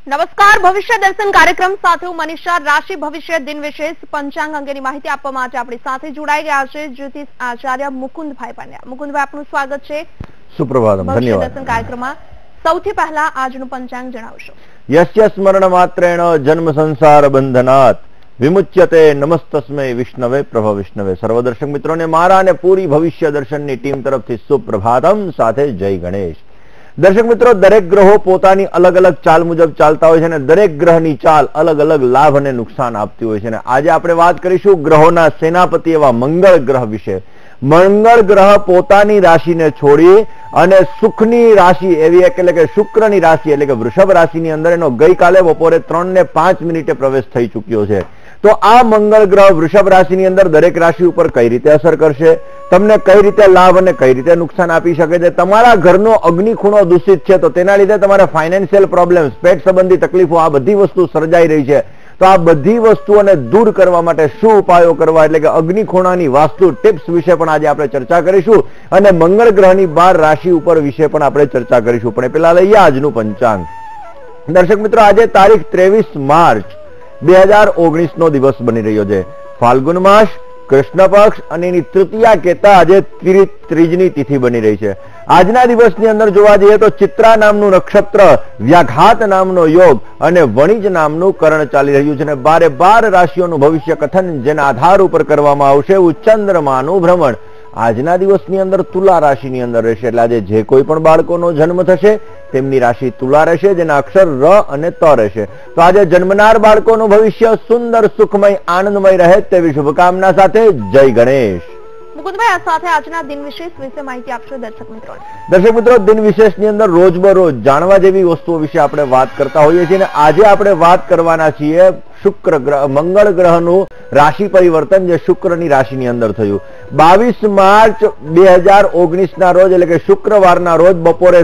નમસ્કાર, ભવિષ્ય દર્શન કાર્યક્રમ સાથે હું મનીષા રાશિ ભવિષ્ય દિન વિશેષ પંચાંગ અંગેની માહિતી આપવા માટે આપણી સાથે જોડાઈ ગયા છે જ્યોતિષ આચાર્ય મુકુંદભાઈ પંડ્યા. મુકુંદભાઈ, આપનું સ્વાગત છે. સુપ્રભાતમ. ભવિષ્ય દર્શન કાર્યક્રમમાં સૌથી પહેલા આજનું પંચાંગ જણાવશો. યસ્ય સ્મરણ માત્રેણ જન્મ સંસાર બંધનાત વિમુચ્યતે નમસ્તસ્મૈ વિષ્ણવે પ્રભ વિષ્ણવે. સર્વ દર્શક મિત્રોને મારા અને પૂરી ભવિષ્ય દર્શનની ટીમ તરફથી સુપ્રભાતમ સાથે જય ગણેશ. દર્શક મિત્રો, દરેક ગ્રહો પોતાની અલગ અલગ ચાલ મુજબ ચાલતા હોય છે અને દરેક ગ્રહની ચાલ અલગ અલગ લાભ અને નુકસાન આપતી હોય છે. અને આજે આપણે વાત કરીશું ગ્રહોના સેનાપતિ એવા મંગળ ગ્રહ વિશે. મંગળ ગ્રહ પોતાની રાશિને છોડી અને સુખની રાશિ એવી એટલે કે શુક્રની રાશિ એટલે કે વૃષભ રાશિની અંદર એનો ગઈકાલે બપોરે 3:05 પ્રવેશ થઈ ચુક્યો છે. તો આ મંગળ ગ્રહ વૃષભ રાશિની અંદર દરેક રાશિ ઉપર કઈ રીતે અસર કરશે, તમને કઈ રીતે લાભ અને કઈ રીતે નુકસાન આપી શકે છે, તમારા ઘરનો અગ્નિ ખૂણો દૂષિત છે તો તેના લીધે તમારા ફાઇનાન્શિયલ પ્રોબ્લેમ્સ, પેટ સંબંધી તકલીફો, આ બધી વસ્તુ સર્જાઈ રહી છે. તો આ બધી વસ્તુઓને દૂર કરવા માટે શું ઉપાયો કરવા એટલે કે અગ્નિ ખૂણાની વાસ્તુ ટિપ્સ વિશે પણ આજે આપણે ચર્ચા કરીશું અને મંગળ ગ્રહની 12 રાશિ ઉપર વિશે પણ આપણે ચર્ચા કરીશું. પણ પેલા લઈએ આજનું પંચાંગ. દર્શક મિત્રો, આજે તારીખ 23 માર્ચ 2019 નો દિવસ બની રહ્યો છે. ફાલ્ગુન માસ, કૃષ્ણ પક્ષ અને એની તૃતીયા કહેતા આજે ત્રીજની તિથિ બની રહી છે. આજના દિવસની અંદર જોવા જઈએ તો ચિત્રા નામનું નક્ષત્ર, વ્યાઘાત નામનો યોગ અને વણિજ નામનું કરણ ચાલી રહ્યું છે. અને 12 રાશિઓનું ભવિષ્ય કથન જેના આધાર ઉપર કરવામાં આવશે ચંદ્રમાનું ભ્રમણ આજના દિવસની અંદર તુલા રાશિની અંદર રહેશે. એટલે આજે જે કોઈ પણ બાળકોનો જન્મ થશે તેમની રાશિ તુલા રહેશે, જેના અક્ષર ર અને ત રહેશે. તો આજે જન્મનાર બાળકોનું ભવિષ્ય સુંદર, સુખમય, આનંદમય રહે તેવી શુભકામના સાથે જય ગણેશ. મુકુંદભાઈ, આ સાથે આજના દિન વિશેષ વિશે માહિતી આપશો દર્શક મિત્રોને. દર્શક મિત્રો, દિન વિશેષની અંદર રોજબરોજ જાણવા જેવી વસ્તુઓ વિશે આપણે વાત કરતા હોઈએ છીએ અને આજે આપણે વાત કરવાના છીએ શુક્ર ગ્રહ, મંગળ ગ્રહનું રાશિ પરિવર્તન જે શુક્રની રાશિની અંદર થયું. 22 માર્ચ 2019 ના રોજ એટલે કે શુક્રવારના રોજ બપોરે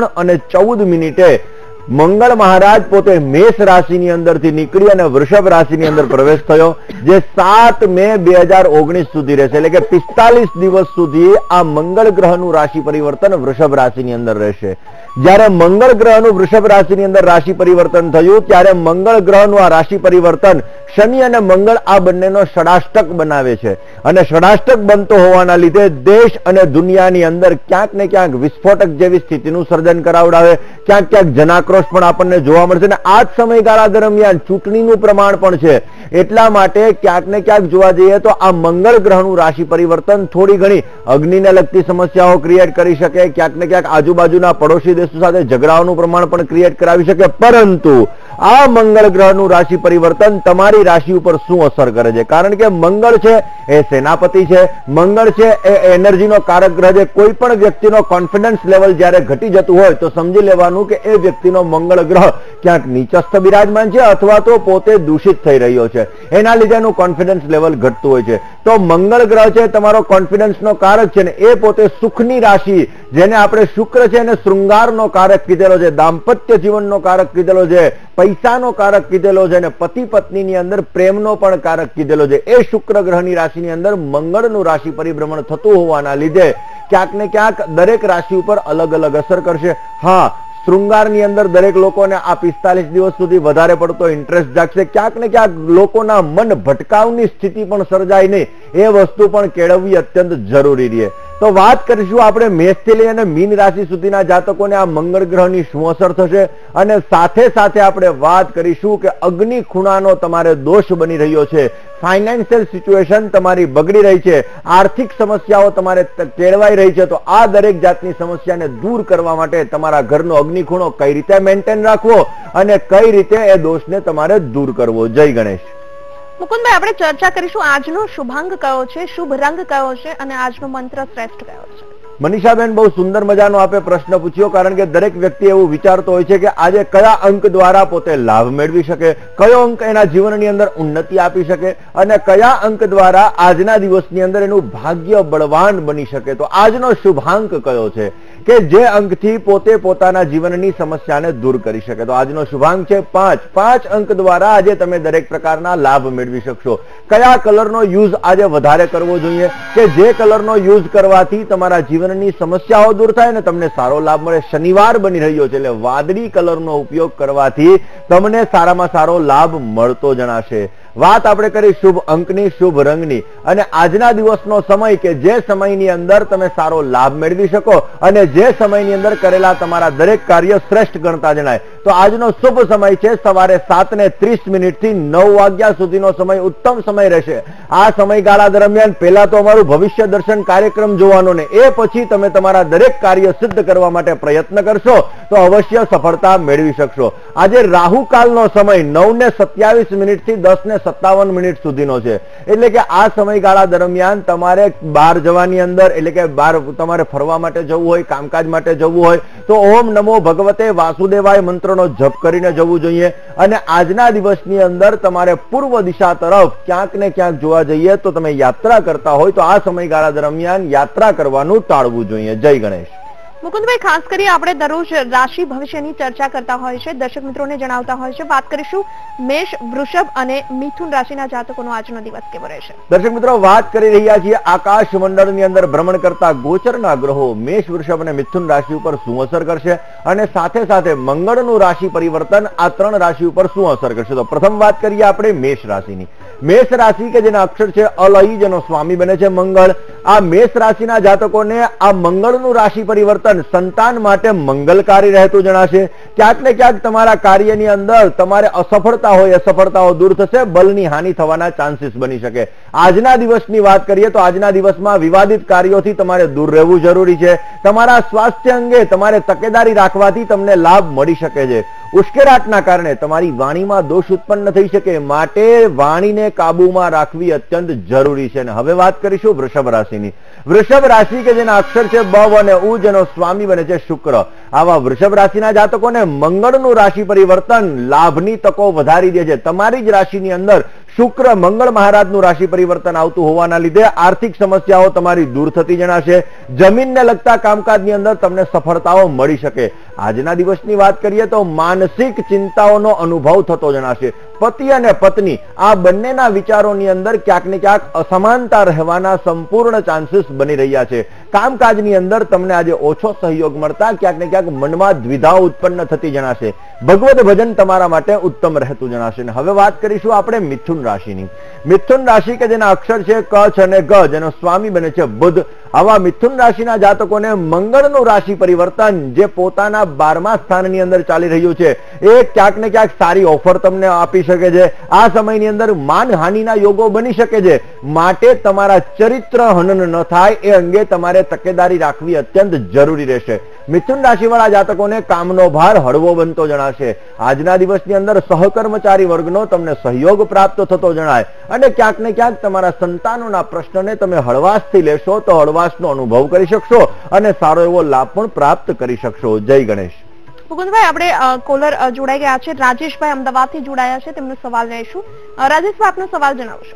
3:14 મંગળ મહારાજ પોતે મેષ રાશિની અંદરથી નીકળી અને વૃષભ રાશિની અંદર પ્રવેશ થયો, જે 7 મે 2019 સુધી રહેશે. એટલે કે 45 દિવસ સુધી આ મંગળ ગ્રહનું રાશિ પરિવર્તન વૃષભ રાશિની અંદર રહેશે. જ્યારે મંગળ ગ્રહનું વૃષભ રાશિની અંદર રાશિ પરિવર્તન થયું ત્યારે મંગળ ગ્રહનું આ રાશિ પરિવર્તન શનિ અને મંગળ આ બંનેનો ષડાષ્ટક બનાવે છે અને ષડાષ્ટક બનતો હોવાના લીધે દેશ અને દુનિયાની અંદર ક્યાંક ને ક્યાંક વિસ્ફોટક જેવી સ્થિતિનું સર્જન કરાવડાવે, ક્યાંક ક્યાંક જનાક્રોશ પણ આપણને જોવા મળશે અને આ જ સમયગાળા દરમિયાન ચૂંટણીનું પ્રમાણ પણ છે. એટલા માટે ક્યાંક ને ક્યાંક જોવા જઈએ તો આ મંગળ ગ્રહનું રાશિ પરિવર્તન થોડી ઘણી અગ્નિને લગતી સમસ્યાઓ ક્રિએટ કરી શકે, ક્યાંક ને ક્યાંક આજુબાજુના પડોશી દેશો સાથે ઝઘડાઓનું પ્રમાણ પણ ક્રિએટ કરાવી શકે. પરંતુ આ મંગળ ગ્રહનું રાશિ પરિવર્તન તમારી રાશિ ઉપર શું અસર કરે છે? કારણ કે મંગળ છે એ સેનાપતિ છે, મંગળ છે એ એનર્જીનો કારક ગ્રહ છે. કોઈ પણ વ્યક્તિનો કોન્ફિડન્સ લેવલ જ્યારે ઘટી જતું હોય તો સમજી લેવાનું કે એ વ્યક્તિનો મંગળ ગ્રહ ક્યાંક નીચસ્થ બિરાજમાન છે અથવા તો પોતે દૂષિત થઈ રહ્યો છે, એના લીધે એનું કોન્ફિડન્સ લેવલ ઘટતું હોય છે. તો મંગળ ગ્રહ છે તમારો કોન્ફિડન્સનો કારક છે ને એ પોતે સુખની રાશિ, જેને આપણે શુક્ર છે એને શૃંગારનો કારક કીધેલો છે, દાંપત્ય જીવનનો કારક કીધેલો છે, પૈસાનો કારક કીધેલો છે અને પતિ પત્નીની અંદર પ્રેમનો પણ કારક કીધેલો છે. એ શુક્ર ગ્રહની રાશિની અંદર મંગળનું રાશિ પરિભ્રમણ થતું હોવાના લીધે ક્યાંક ને ક્યાંક દરેક રાશિ ઉપર અલગ અલગ અસર કરશે. હા, શૃંગારની અંદર દરેક લોકોને આ 45 દિવસ સુધી વધારે પડતો ઇન્ટરેસ્ટ જાગશે, ક્યાંક ને ક્યાંક લોકોના મન ભટકાવની સ્થિતિ પણ સર્જાય નહીં, એ વસ્તુ પણ કેળવવી અત્યંત જરૂરી રહે. તો વાત કરીશું આપણે મેષથી લઈ અને મીન રાશિ સુધીના જાતકોને આ મંગળ ગ્રહની શું અસર થશે અને સાથે સાથે આપણે વાત કરીશું કે અગ્નિ ખૂણાનો તમારે દોષ બની રહ્યો છે, ફાઇનાન્શિયલ સિચ્યુએશન તમારી બગડી રહી છે, આર્થિક સમસ્યાઓ તમારે કેળવાઈ રહી છે. તો આ દરેક જાતની સમસ્યાને દૂર કરવા માટે તમારા ઘરનો અગ્નિ ખૂણો કઈ રીતે મેન્ટેન રાખવો અને કઈ રીતે એ દોષને તમારે દૂર કરવો. જય ગણેશ. મુકુંદભાઈ, આપણે ચર્ચા કરીશું આજનો શુભાંગ કયો છે, શુભ રંગ કયો છે અને આજનો મંત્ર શ્રેષ્ઠ કયો છે. મનીષાબેન, બહુ સુંદર મજાનો આપે પ્રશ્ન પૂછ્યો, કારણ કે દરેક વ્યક્તિ એવું વિચારતો હોય છે કે આજે કયા અંક દ્વારા પોતે લાભ મેળવી શકે, કયો અંક એના જીવનની અંદર ઉન્નતિ આપી શકે અને કયા અંક દ્વારા આજના દિવસની અંદર એનું ભાગ્ય બળવાન બની શકે. તો આજનો શુભાંક કયો છે કે જે અંકથી પોતે પોતાના જીવનની સમસ્યાને દૂર કરી શકે. તો આજનો શુભાંક છે 5. 5 અંક દ્વારા આજે તમે દરેક પ્રકારના લાભ મેળવી શકશો. કયા કલરનો યુઝ આજે વધારે કરવો જોઈએ કે જે કલરનો યુઝ કરવાથી તમારા જીવનની સમસ્યાઓ દૂર થાય ને તમને સારો લાભ મળે? શનિવાર બની રહ્યો છે એટલે વાદળી કલરનો ઉપયોગ કરવાથી તમને સારામાં સારો લાભ મળતો જણાશે. વાત આપણે કરી શુભ અંકની, શુભ રંગની, અને આજના દિવસનો સમય કે જે સમયની અંદર તમે સારો લાભ મેળવી શકો અને જે સમયની અંદર કરેલા તમારા દરેક કાર્ય શ્રેષ્ઠ ગણતા જણાય. તો આજનો શુભ સમય છે સવારે 7:30 થી 9 વાગ્યા સુધીનો સમય ઉત્તમ સમય રહેશે. આ સમયગાળા દરમિયાન પહેલા તો અમારું ભવિષ્ય દર્શન કાર્યક્રમ જોવાનો ને એ પછી તમે તમારા દરેક કાર્ય સિદ્ધ કરવા માટે પ્રયત્ન કરશો તો અવશ્ય સફળતા મેળવી શકશો. આજે રાહુકાલનો સમય 9:27 થી 10:57 સુધીનો છે. એટલે કે આ સમયગાળા દરમિયાન તમારે બહાર જવાની અંદર એટલે કે બહાર તમારે ફરવા માટે જવું હોય, કામકાજ માટે જવું હોય તો ઓમ નમો ભગવતે વાસુદેવાય મંત્રનો જપ કરીને જવું જોઈએ. અને આજના દિવસની અંદર તમારે પૂર્વ દિશા તરફ ક્યાંક ને ક્યાંક જોવા જઈએ તો તમે યાત્રા કરતા હોય તો આ સમયગાળા દરમિયાન યાત્રા કરવાનું ટાળવું જોઈએ. જય ગણેશ. મુકુંદભાઈ, ખાસ કરી આપણે દરરોજ રાશિ ભવિષ્યની ચર્ચા કરતા હોય છે, દર્શક મિત્રોને જણાવતા હોય છે. વાત કરીશું મેષ, વૃષભ અને મિથુન રાશિના જાતકોનો આજનો દિવસ કેવો રહેશે? દર્શક મિત્રો, વાત કરી રહ્યા છીએ આકાશ મંડળની અંદર ભ્રમણ કરતા ગોચરના ગ્રહો મેષ, વૃષભ અને મિથુન રાશિ ઉપર શું અસર કરશે અને સાથે સાથે મંગળનું રાશિ પરિવર્તન આ 3 રાશિ ઉપર શું અસર કરશે. તો પ્રથમ વાત કરીએ આપણે મેષ રાશિની. મેષ રાશિ કે જેના અક્ષર છે અલઈ, જેનો સ્વામી બને છે મંગળ. આ મેષ રાશિના જાતકોને આ મંગળનું રાશિ પરિવર્તન સંતાન માટે મંગલકારી રહેતું જણાશે. ક્યાંક ને ક્યાંક તમારા કાર્યની અંદર તમારે અસફળતા હોય, અસફળતાઓ દૂર થશે, બલની હાનિ થવાના ચાન્સીસ બની શકે. આજના દિવસની વાત કરીએ તો આજના દિવસમાં વિવાદિત કાર્યોથી તમારે દૂર રહેવું જરૂરી છે. તમારા સ્વાસ્થ્ય અંગે તમારે તકેદારી રાખવાથી તમને લાભ મળી શકે છે. ઉશ્કેરાટના કારણે તમારી વાણીમાં દોષ ઉત્પન્ન થઈ શકે, માટે વાણીને કાબુમાં રાખવી અત્યંત જરૂરી છે. હવે વાત કરીશું વૃષભ રાશિની. વૃષભ રાશિ કે જેના અક્ષર છે બ અને ઉ, જેનો સ્વામી બને છે શુક્ર. આવા વૃષભ રાશિના જાતકોને મંગળનું રાશિ પરિવર્તન લાભની તકો વધારી દે છે. તમારી જ રાશિની અંદર શુક્ર મંગળ મહારાજનું રાશિ પરિવર્તન આવતું હોવાના લીધે આર્થિક સમસ્યાઓ તમારી દૂર થતી જણાશે. જમીનને લગતા કામકાજની અંદર તમને સફળતાઓ મળી શકે. આજના દિવસની વાત કરીએ તો માનસિક ચિંતાઓનો અનુભવ થતો જણાશે. પતિ અને પત્ની આ બંનેના વિચારોની અંદર ક્યાંક ને ક્યાંક અસમાનતા રહેવાના સંપૂર્ણ ચાન્સીસ બની રહ્યા છે. કામકાજની અંદર તમને આજે ઓછો સહયોગ મળતા ક્યાંક ને ક્યાંક મનમાં દ્વિધા ઉત્પન્ન થતી જણાશે. ભગવત ભજન તમારા માટે ઉત્તમ રહેતું જણાશે. હવે વાત કરીશું આપણે મિથુન રાશિની. મિથુન રાશિ કે જેના અક્ષર છે ક અને ગ, જેનો સ્વામી બને છે બુધ. આવા મિથુન રાશિના જાતકોને મંગળનું રાશિ પરિવર્તન જે પોતાના 12મા સ્થાનની અંદર ચાલી રહ્યું છે એ ક્યાંક ને ક્યાંક સારી ઓફર તમને આપી શકે છે. આ સમયની અંદર માનહાનિના યોગો બની શકે છે, માટે તમારા ચરિત્ર હનન ન થાય એ અંગે તમારે તકેદારી રાખવી અત્યંત જરૂરી રહેશે. મિથુન રાશિવાળા જાતકોને કામનો ભાર હળવો બનતો જણાશે. આજના દિવસની અંદર સહકર્મચારી વર્ગનો તમને સહયોગ પ્રાપ્ત થતો જણાય અને ક્યાંક ને ક્યાંક તમારા સંતાનોના પ્રશ્નને તમે હળવાશથી લેશો તો હળવાશનો અનુભવ કરી શકશો અને સારો એવો લાભ પણ પ્રાપ્ત કરી શકશો. જય ગણેશ. મુકુંદભાઈ, આપણે કોલર જોડાઈ ગયા છે. રાજેશભાઈ અમદાવાદથી જોડાયા છે, તેમનો સવાલ લઈશું. રાજેશભાઈ, આપનો સવાલ જણાવશો.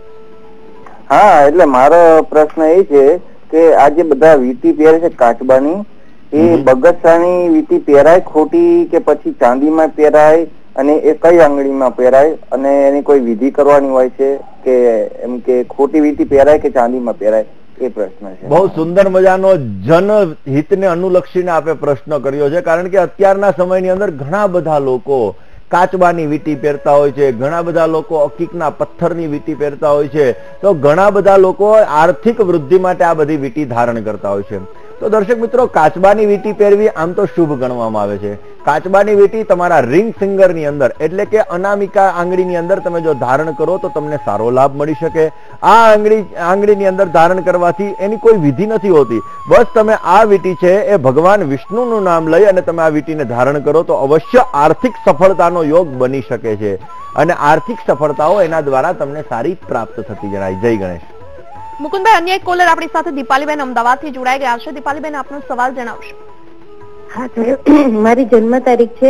હા, એટલે મારો પ્રશ્ન એ છે કે આજે બધા વીટી પહેરે છે કાચબાની, એ બગસરાની વીટી પહેરાય ખોટી કે પછી ચાંદીમાં પહેરાય અને એ કઈ આંગળીમાં પહેરાય અને એની કોઈ વિધિ કરવાની હોય છે કે એમ કે ખોટી વીટી પહેરાય કે ચાંદીમાં પહેરાય, એ પ્રશ્ન છે. બહુ સુંદર મજાનો જનહિતને અનુલક્ષીને આપે પ્રશ્ન કર્યો છે, કારણ કે અત્યારના સમયની અંદર ઘણા બધા લોકો કાચબાની વીટી પહેરતા હોય છે, ઘણા બધા લોકો અકીકના પથ્થરની વીટી પહેરતા હોય છે, તો ઘણા બધા લોકો આર્થિક વૃદ્ધિ માટે આ બધી વીટી ધારણ કરતા હોય છે. તો દર્શક મિત્રો, કાચબાની વીટી પહેરવી આમ તો શુભ ગણવામાં આવે છે. કાચબાની વીટી તમારા રિંગ ફિંગરની અંદર એટલે કે અનામિકા આંગળીની અંદર તમે જો ધારણ કરો તો તમને સારો લાભ મળી શકે. આ આંગળીની અંદર ધારણ કરવાથી એની કોઈ વિધિ નથી હોતી. બસ તમે આ વીટી છે એ ભગવાન વિષ્ણુનું નામ લઈ અને તમે આ વીટીને ધારણ કરો તો અવશ્ય આર્થિક સફળતાનો યોગ બની શકે છે અને આર્થિક સફળતાઓ એના દ્વારા તમને સારી પ્રાપ્ત થતી જણાય. જય ગણેશ. મુકુંદભાઈ, અન્ય એક કોલર આપણી સાથે દીપાલીબેન અમદાવાદથી જોડાઈ ગયા છે. દીપાલીબેન, આપનો સવાલ જણાવશો. હા સાહેબ, મારી જન્મ તારીખ છે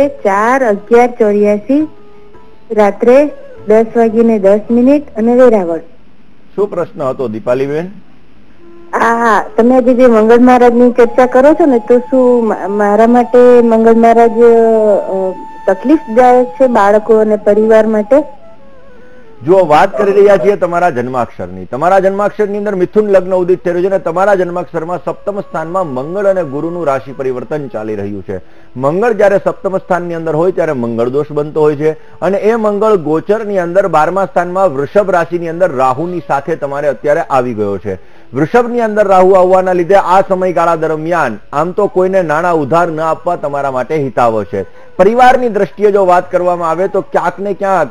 4/11/84, રાત્રે 10:10 અને વેરાવળ. શું પ્રશ્ન હતો દીપાલીબેન? હા, તમે આજે જે મંગળ મહારાજની ચર્ચા કરો છો ને, તો શું મારા માટે મંગળ મહારાજ તકલીફદાયક છે બાળકો અને પરિવાર માટે? જો વાત કરી રહ્યા છીએ તમારા જન્માક્ષરની, તમારા જન્માક્ષરની અંદર મિથુન લગ્ન ઉદિત થઈ રહ્યું છે અને તમારા જન્માક્ષરમાં સપ્તમ સ્થાનમાં મંગળ અને ગુરુનું રાશિ પરિવર્તન ચાલી રહ્યું છે. મંગળ જયારે સપ્તમ સ્થાનની અંદર હોય ત્યારે મંગળ દોષ બનતો હોય છે અને એ મંગળ ગોચરની અંદર 12મા સ્થાનમાં વૃષભ રાશિની અંદર રાહુની સાથે તમારે અત્યારે આવી ગયો છે. વૃષભની અંદર રાહુ આવવાના લીધે આ સમયગાળા દરમિયાન આમ તો કોઈને નાણાં ઉધાર ન આપવા તમારા માટે હિતાવહ છે. પરિવારની દ્રષ્ટિએ જો વાત કરવામાં આવે તો ક્યાંક ને ક્યાંક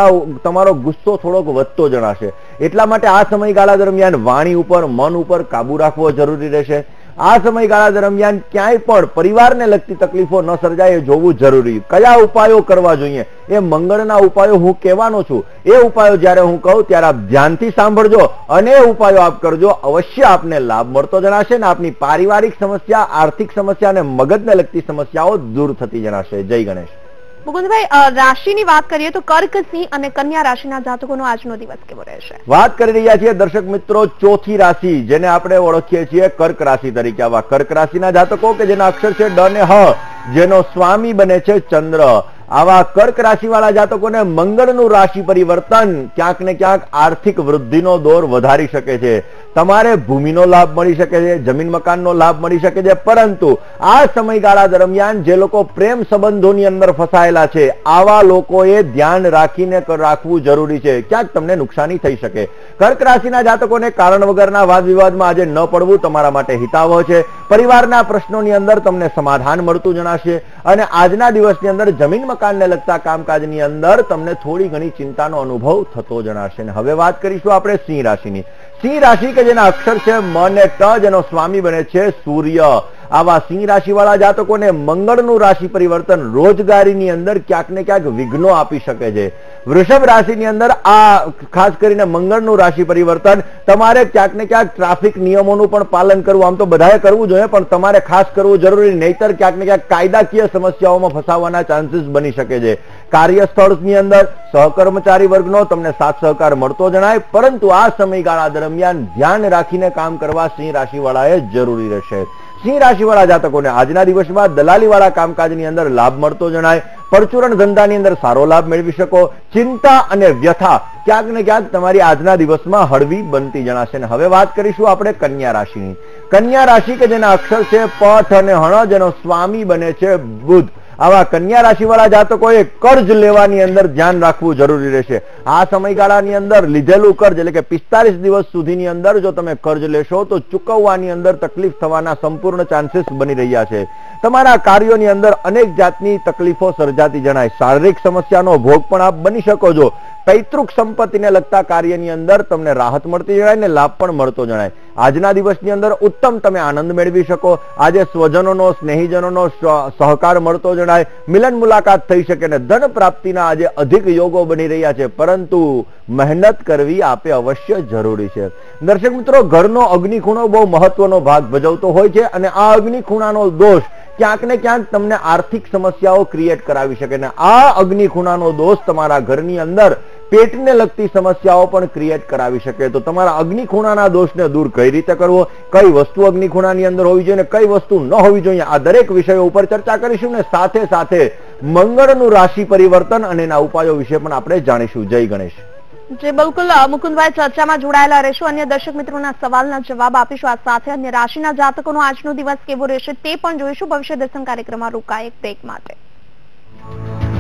તમારો ગુસ્સો થોડોક વધતો જણાશે. એટલા માટે આ સમયગાળા દરમિયાન વાણી ઉપર, મન ઉપર કાબુ રાખવો જરૂરી રહેશે. આ સમયગાળા દરમિયાન ક્યાંય પણ પરિવારને લગતી તકલીફો ન સર્જાય એ જોવું જરૂરી. કયા ઉપાયો કરવા જોઈએ એ મંગળના ઉપાયો હું કહેવાનો છું. એ ઉપાયો જ્યારે હું કહું ત્યારે આપ ધ્યાનથી સાંભળજો અને એ ઉપાયો આપ કરજો. અવશ્ય આપને લાભ મળતો જણાશે ને આપની પારિવારિક સમસ્યા, આર્થિક સમસ્યા અને મગજને લગતી સમસ્યાઓ દૂર થતી જણાશે. જય ગણેશ. મુકુંદભાઈ, રાશિની વાત કરીએ તો કર્ક, સિંહ અને કન્યા રાશિના જાતકોનો આજનો દિવસ કેવો રહેશે? વાત કરી રહ્યા છીએ દર્શક મિત્રો ચોથી રાશિ, જેને આપણે ઓળખીએ છીએ કર્ક રાશિ તરીકે. આવા કર્ક રાશિના જાતકો કે જેના અક્ષર છે ડ ને હ, જેનો સ્વામી બને છે ચંદ્ર. આવા કર્ક રાશિ વાળા જાતકોને મંગળનું રાશિ પરિવર્તન ક્યાંક ને ક્યાંક આર્થિક વૃદ્ધિનો દોર વધારી શકે છે. તમારે ભૂમિનો લાભ મળી શકે છે, જમીન મકાનનો લાભ મળી શકે છે. પરંતુ આ સમયગાળા દરમિયાન જે લોકો પ્રેમ સંબંધોની અંદર ફસાયેલા છે, આવા લોકોએ ધ્યાન રાખીને રાખવું જરૂરી છે. ક્યાંક તમને નુકસાની થઈ શકે. કર્ક રાશિના જાતકોને કારણ વગરના વાદ વિવાદમાં આજે ન પડવું તમારા માટે હિતાવહ છે. પરિવારના પ્રશ્નોની અંદર તમને સમાધાન મળતું જણાશે અને આજના દિવસની અંદર જમીન મકાનને લગતા કામકાજની અંદર તમને થોડી ઘણી ચિંતાનો અનુભવ થતો જણાશે. હવે વાત કરીશું આપણે સિંહ રાશિની. સિંહ રાશિ કે જેના અક્ષર છે મ ને ટ, જેનો સ્વામી બને છે સૂર્ય. આવા સિંહ રાશિ વાળા જાતકોને મંગળનું રાશિ પરિવર્તન રોજગારીની અંદર ક્યાંક ને ક્યાંક વિઘ્નો આપી શકે છે. વૃષભ રાશિની અંદર આ ખાસ કરીને મંગળનું રાશિ પરિવર્તન તમારે ક્યાંક ને ક્યાંક ટ્રાફિક નિયમોનું પણ પાલન કરવું, આમ તો બધાએ કરવું જોઈએ પણ તમારે ખાસ કરવું જરૂરી, નહીતર ક્યાંક ને ક્યાંક કાયદાકીય સમસ્યાઓમાં ફસાવાના ચાન્સીસ બની શકે છે. કાર્યસ્થળની અંદર સહકર્મચારી વર્ગનો તમને સાથ સહકાર મળતો જણાય, પરંતુ આ સમયગાળા દરમિયાન ધ્યાન રાખીને કામ કરવા સિંહ રાશિ વાળાએ જરૂરી રહેશે. સિંહ રાશિ વાળા જાતકોને આજના દિવસમાં દલાલી વાળા કામકાજની અંદર લાભ મળતો જણાય. પરચુરણ ધંધાની અંદર સારો લાભ મેળવી શકો. ચિંતા અને વ્યથા ક્યાંક ને ક્યાંક તમારી આજના દિવસમાં હળવી બનતી જણાશે. હવે વાત કરીશું આપણે કન્યા રાશિની. કન્યા રાશિ કે જેના અક્ષર છે પઠ અને હણ, જેનો સ્વામી બને છે બુધ. આવા કન્યા રાશિ વાળા જાતકોએ કર્જ લેવાની અંદર ધ્યાન રાખવું જરૂરી રહેશે. આ સમયગાળાની અંદર લીધેલું કર્જ એટલે કે 45 દિવસ સુધીની અંદર જો તમે કર્જ લેશો તો ચૂકવવાની અંદર તકલીફ થવાના સંપૂર્ણ ચાન્સીસ બની રહ્યા છે. તમારા કાર્યોની અંદર અનેક જાતની તકલીફો સર્જાતી જણાય. શારીરિક સમસ્યાનો ભોગ પણ આપ બની શકો છો. પૈતૃક સંપત્તિને લગતા કાર્યની અંદર તમને રાહત મળતી જણાય ને લાભ પણ મળતો જણાય. આજના દિવસની અંદર ઉત્તમ તમે આનંદ મેળવી શકો. આજે સ્વજનોનો, સ્નેહીજનોનો સહકાર મળતો જણાય. મિલન મુલાકાત થઈ શકે ને ધન પ્રાપ્તિના આજે અધિક યોગો બની રહ્યા છે. પરંતુ મહેનત કરવી આપે અવશ્ય જરૂરી છે. દર્શક મિત્રો, ઘરનો અગ્નિખૂણો બહુ મહત્વનો ભાગ ભજવતો હોય છે અને આ અગ્નિખૂણાનો દોષ ક્યાંક ને ક્યાંક તમને આર્થિક સમસ્યાઓ ક્રિએટ કરાવી શકે ને આ અગ્નિખૂણાનો દોષ તમારા ઘરની અંદર પેટને લગતી સમસ્યાઓ પણ ક્રિએટ કરાવી શકે. તો તમારા અગ્નિખૂણાના દોષને દૂર કઈ રીતે કરવો, કઈ વસ્તુ અગ્નિખૂણાની અંદર હોવી જોઈએ ને કઈ વસ્તુ ન હોવી જોઈએ, આ દરેક વિષયો ઉપર ચર્ચા કરીશું ને સાથે સાથે મંગળનું રાશિ પરિવર્તન અને એના ઉપાયો વિશે પણ આપણે જાણીશું. જય ગણેશ. જે બિલકુલ મુકુંદભાઈ, ચર્ચામાં જોડાયેલા રહેશું. અન્ય દર્શક મિત્રોના સવાલના જવાબ આપીશું. આ સાથે અન્ય રાશિના જાતકોનો આજનો દિવસ કેવો રહેશે તે પણ જોઈશું. ભવિષ્ય દર્શન કાર્યક્રમમાં રોકાય એક બ્રેક માટે.